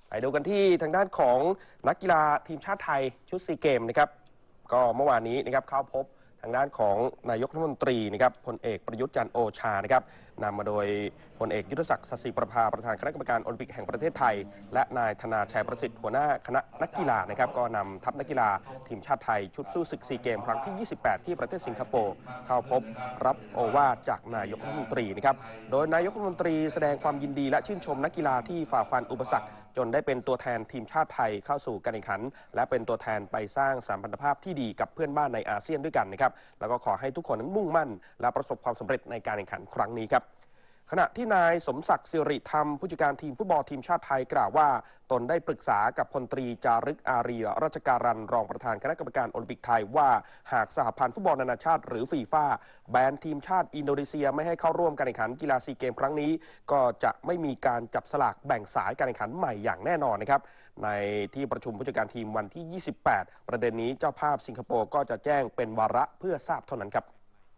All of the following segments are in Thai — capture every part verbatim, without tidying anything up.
ไปดูกันที่ทางด้านของนักกีฬาทีมชาติไทยชุดซีเกมนะครับก็เมื่อวานนี้นะครับเข้าพบทางด้านของนายกรัฐมนตรีนะครับพลเอกประยุทธ์จันทร์โอชานะครับนำมาโดยพลเอกยุทธศักดิ์สศิประภาประธานคณะกรรมการโอลิมปิกแห่งประเทศไทยและนายธนาชัยประสิทธิ์หัวหน้าคณะนักกีฬานะครับก็นำทัพนักกีฬาทีมชาติไทยชุดสู้ศึกซีเกมครั้งที่ยี่สิบแปดที่ประเทศสิงคโปร์เข้าพบรับโอวาทจากนายกรัฐมนตรีนะครับโดยนายกรัฐมนตรีแสดงความยินดีและชื่นชมนักกีฬาที่ฝ่าฟันอุปสรรคจนได้เป็นตัวแทนทีมชาติไทยเข้าสู่การแข่งขันและเป็นตัวแทนไปสร้างสัมพันธภาพที่ดีกับเพื่อนบ้านในอาเซียนด้วยกันนะครับแล้วก็ขอให้ทุกคนนั้นมุ่งมั่นและประสบความสำเร็จในการแข่งขันครั้งนี้ครับขณะที่นายสมศักดิ์สิริธรรมผู้จัดการทีมฟุตบอลทีมชาติไทยกล่าวว่าตนได้ปรึกษากับพลตรีจารึกอารีราชการันรองประธานคณะกรรมการโอลิมปิกไทยว่าหากสหพันธ์ฟุตบอลนานาชาติหรือฟีฟ่าแบนทีมชาติอินโดนีเซียไม่ให้เข้าร่วมการแข่งขันกีฬาซีเกมครั้งนี้ก็จะไม่มีการจับสลากแบ่งสายการแข่งขันใหม่อย่างแน่นอนนะครับในที่ประชุมผู้จัดการทีมวันที่ยี่สิบแปดประเด็นนี้เจ้าภาพสิงคโปร์ก็จะแจ้งเป็นวาระเพื่อทราบเท่านั้นครับ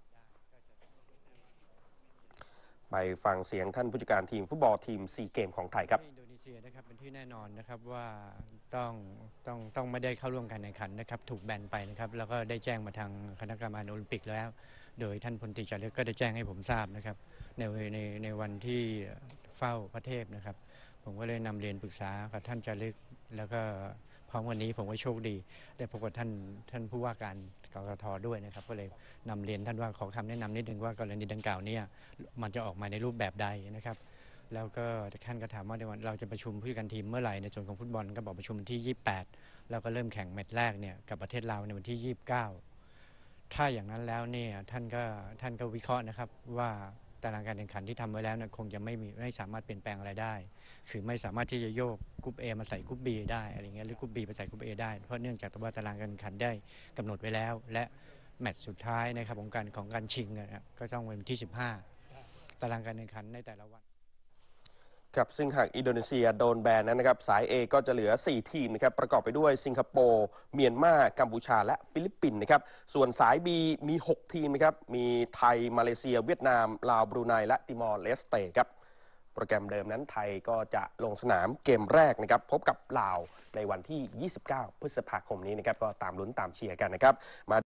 ไปฟังเสียงท่านผู้จัดการทีมฟุตบอลทีมซีเกมของไทยครับอินโดนีเซียนะครับเป็นที่แน่นอนนะครับว่าต้องต้องต้องไม่ได้เข้าร่วมการแข่งขันนะครับถูกแบนไปนะครับแล้วก็ได้แจ้งมาทางคณะกรรมการโอลิมปิกแล้วโดยท่านพลตรีจารึกก็ได้แจ้งให้ผมทราบนะครับในในในวันที่เฝ้าพระเทพนะครับผมก็เลยนำเรียนปรึกษากับท่านจารึกแล้วก็พร้อมวันนี้ผมก็โชคดีได้พบกับท่านท่านผู้ว่าการกกท.ด้วยนะครับก็เลยนำเรียนท่านว่าขอคำแนะนำนิดนึงว่ากรณีดังกล่าวนี้มันจะออกมาในรูปแบบใดนะครับแล้วก็ท่านก็ถามว่าในวันเราจะประชุมผู้จัดการทีมเมื่อไหร่ในส่วนของฟุตบอลก็บอกประชุมวันที่ยี่สิบแปดแล้วก็เริ่มแข่งแมตช์แรกเนี่ยกับประเทศลาวในวันที่ยี่สิบเก้าถ้าอย่างนั้นแล้วเนี่ยท่านก็ท่านก็วิเคราะห์นะครับว่าตารางการแข่งขันที่ทำไว้แล้วเนี่ยคงจะไม่มีไม่สามารถเปลี่ยนแปลงอะไรได้คือไม่สามารถที่จะโยกกรุ๊ป A มาใส่กรุ๊ป B ได้อะไรเงี้ยหรือกรุ๊ป B ไปใส่กรุ๊ป A ได้เพราะเนื่องจากว่าตารางการแข่งขันได้กำหนดไว้แล้วและแมตช์สุดท้ายนะครับของการของการชิงนะครับก็ต้องเป็นวันที่สิบห้าตารางการแข่งขันในแต่ละวันครับซึ่งหากอินโดนีเซียโดนแบนนั้นนะครับสาย A ก็จะเหลือสี่ทีมนะครับประกอบไปด้วยสิงคโปร์เมียนมากัมพูชาและฟิลิปปินส์นะครับส่วนสาย B มีหกทีมนะครับมีไทยมาเลเซียเวียดนามลาวบรูไนและติมอร์เลสเตครับโปรแกรมเดิมนั้นไทยก็จะลงสนามเกมแรกนะครับพบกับลาวในวันที่ยี่สิบเก้าพฤษภาคมนี้นะครับก็ตามลุ้นตามเชียร์กันนะครับมา